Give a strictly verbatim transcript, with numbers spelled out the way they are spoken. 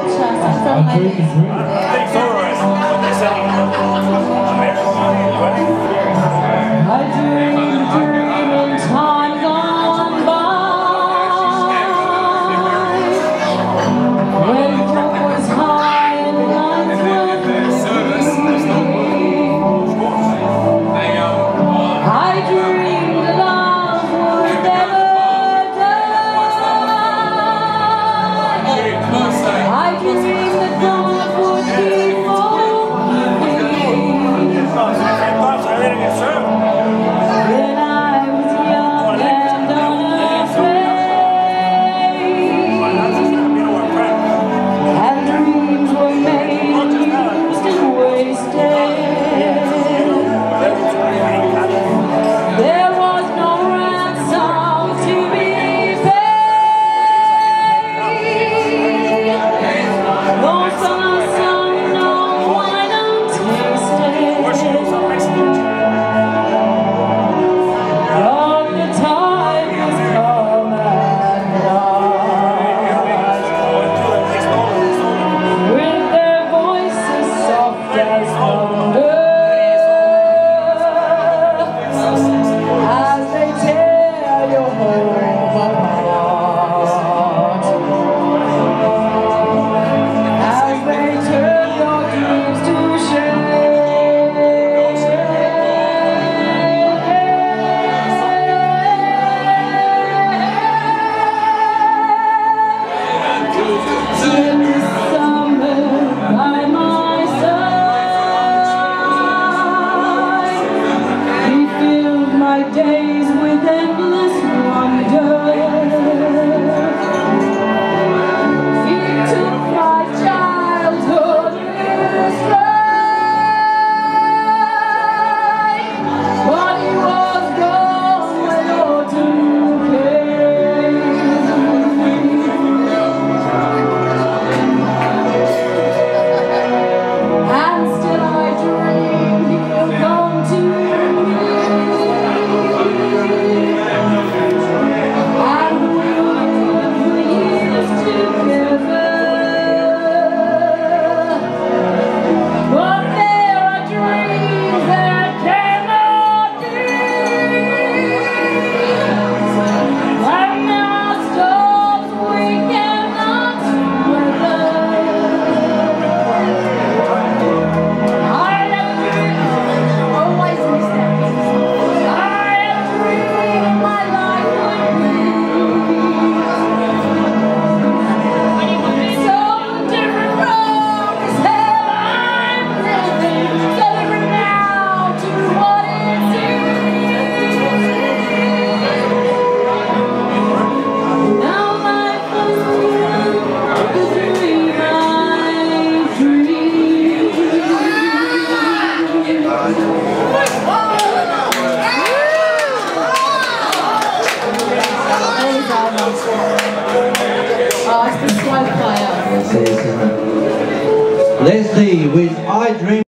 us. I'm from Leslea. I dream, dream in time gone by, when hope was high and life was I dreamed love would never die. I dreamed that God would be for me. When I was young and unafraid, and dreams were made, used and wasted. There was no ransom to be paid. No sun, sun, no wine untasted. But the time has come and gone, with their voices soft as thunder, as they tear your home apart, as they turn your dreams to shame. In the summer by my side, he filled my days with endless wonder. He took my childhood in his stride, but he was gone when autumn came. And still I dream he'll come to me, and we'll live for years together. But there are dreams that cannot be, and there are storms we cannot weather. I have dreamed, always mistakes. I have dreamed my life would be so different from this hell I'm living, so different now to what it seems. Now life must be the dream I dreamed. Oh, it's the slow player. Leslea with I Dream.